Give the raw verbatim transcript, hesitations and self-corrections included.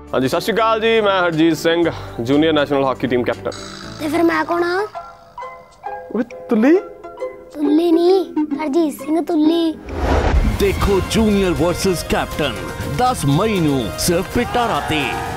हाँ जी, सत श्री अकाल जी। मैं Harjeet Singh, junior national hockey team captain. ते फिर मैं कौन हाँ? तुल्ली तुल्ली नहीं, हरजीत सिंह तुल्ली। देखो जूनियर वर्सेस कैप्टन दस मई नूं सिर्फ पिटारा ते।